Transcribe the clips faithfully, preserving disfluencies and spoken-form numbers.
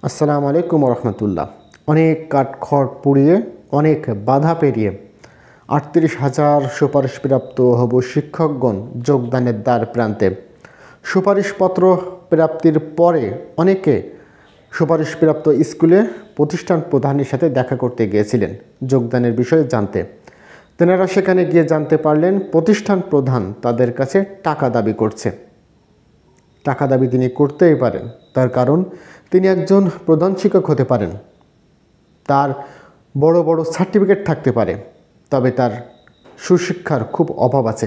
আসসালামু আলাইকুম রহমতুল্লাহ। অনেক কাঠখড় পুড়িয়ে অনেক বাধা পেরিয়ে আটত্রিশ হাজার সুপারিশপ্রাপ্ত হব শিক্ষকগণ যোগদানের দ্বার প্রান্তে। সুপারিশপত্র প্রাপ্তির পরে অনেকে সুপারিশপ্রাপ্ত স্কুলে প্রতিষ্ঠান প্রধানের সাথে দেখা করতে গিয়েছিলেন যোগদানের বিষয়ে জানতে। তেনারা সেখানে গিয়ে জানতে পারলেন প্রতিষ্ঠান প্রধান তাদের কাছে টাকা দাবি করছে। টাকা দাবি তিনি করতেই পারেন, তার কারণ তিনি একজন প্রধান শিক্ষক হতে পারেন, তার বড় বড় সার্টিফিকেট থাকতে পারে, তবে তার সুশিক্ষার খুব অভাব আছে,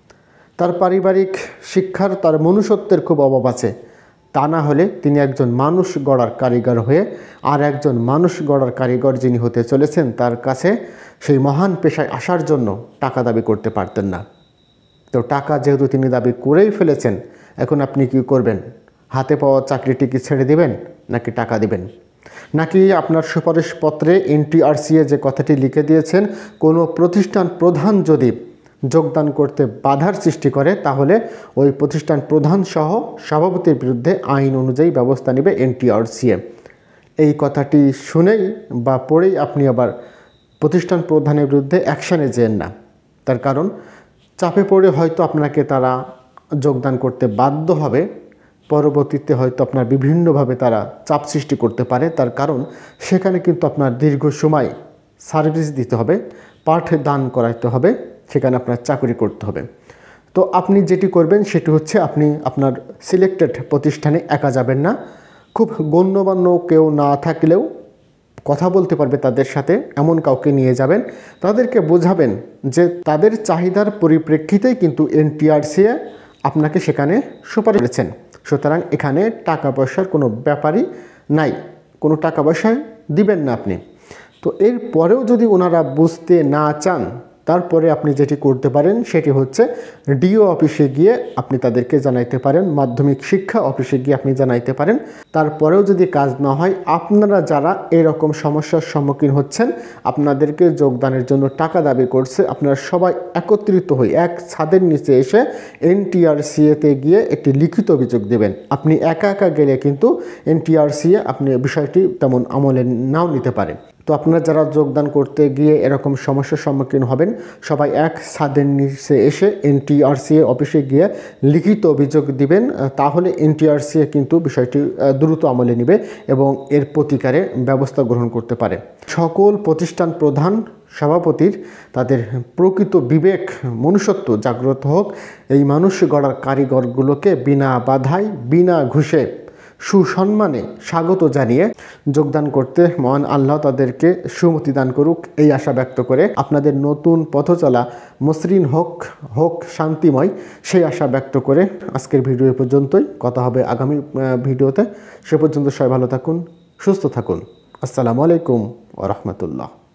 তার পারিবারিক শিক্ষার তার মনুষ্যত্বের খুব অভাব আছে। তা না হলে তিনি একজন মানুষ গড়ার কারিগর হয়ে আর একজন মানুষ গড়ার কারিগর যিনি হতে চলেছেন তার কাছে সেই মহান পেশায় আসার জন্য টাকা দাবি করতে পারতেন না। তো টাকা যেহেতু তিনি দাবি করেই ফেলেছেন, এখন আপনি কি করবেন? হাতে পাওয়া চাকরিটি কি ছেড়ে দিবেন নাকি টাকা দিবেন? নাকি আপনার সুপারিশপত্রে এনটিআরসিএ যে কথাটি লিখে দিয়েছেন, কোনো প্রতিষ্ঠান প্রধান যদি যোগদান করতে বাধার সৃষ্টি করে তাহলে ওই প্রতিষ্ঠান প্রধান সহ সভাপতির বিরুদ্ধে আইন অনুযায়ী ব্যবস্থা নেবে এনটিআরসিএ। এই কথাটি শুনেই বা পড়েই আপনি আবার প্রতিষ্ঠান প্রধানের বিরুদ্ধে অ্যাকশানে যেন না। তার কারণ চাপে পড়ে হয়তো আপনাকে তারা যোগদান করতে বাধ্য হবে, পরবর্তীতে হয়তো আপনার বিভিন্নভাবে তারা চাপ সৃষ্টি করতে পারে। তার কারণ সেখানে কিন্তু আপনার দীর্ঘ সময় সার্ভিস দিতে হবে, পাঠ দান করাতে হবে, সেখানে আপনার চাকরি করতে হবে। তো আপনি যেটি করবেন সেটি হচ্ছে আপনি আপনার সিলেক্টেড প্রতিষ্ঠানে একা যাবেন না, খুব গণ্যমান্য কেউ না থাকলেও কথা বলতে পারবে তাদের সাথে এমন কাউকে নিয়ে যাবেন, তাদেরকে বোঝাবেন যে তাদের চাহিদার পরিপ্রেক্ষিতেই কিন্তু এনটিআরসিএ আপনাকে সেখানে সুপারিশ করেছেন। সুতরাং এখানে টাকা পয়সার কোনো ব্যাপারই নাই, কোনো টাকা পয়সায় দিবেন না আপনি। তো এর পরেও যদি ওনারা বুঝতে না চান, তারপরে আপনি যেটি করতে পারেন সেটি হচ্ছে ডিও অফিসে গিয়ে আপনি তাদেরকে জানাইতে পারেন, মাধ্যমিক শিক্ষা অফিসে গিয়ে আপনি জানাইতে পারেন। তারপরেও যদি কাজ না হয়, আপনারা যারা এরকম সমস্যার সম্মুখীন হচ্ছেন, আপনাদেরকে যোগদানের জন্য টাকা দাবি করছে, আপনারা সবাই একত্রিত হয়ে এক ছাদের নিচে এসে এনটিআরসিএতে গিয়ে একটি লিখিত অভিযোগ দেবেন। আপনি একা একা গেলে কিন্তু এনটিআরসিএ আপনি বিষয়টি তেমন আমলে নাও নিতে পারেন। তো আপনারা যারা যোগদান করতে গিয়ে এরকম সমস্যার সম্মুখীন হবেন, সবাই এক ছাদের নিচে এসে এনটিআরসিএ অফিসে গিয়ে লিখিত অভিযোগ দিবেন, তাহলে এনটিআরসিএ কিন্তু বিষয়টি দ্রুত আমলে নেবে এবং এর প্রতিকারে ব্যবস্থা গ্রহণ করতে পারে। সকল প্রতিষ্ঠান প্রধান সভাপতির তাদের প্রকৃত বিবেক মনুষ্যত্ব জাগ্রত হোক, এই মানুষ গড়ার কারিগরগুলোকে বিনা বাধায় বিনা ঘুষে সুসম্মানে স্বাগত জানিয়ে যোগদান করতে মহান আল্লাহ তাদেরকে সুমতি দান করুক, এই আশা ব্যক্ত করে আপনাদের নতুন পথচলা মসৃণ হোক হোক শান্তিময়, সেই আশা ব্যক্ত করে আজকের ভিডিও পর্যন্তই। কথা হবে আগামী ভিডিওতে। সে পর্যন্ত সবাই ভালো থাকুন, সুস্থ থাকুন। আসসালামু আলাইকুম ওয়া রাহমাতুল্লাহ।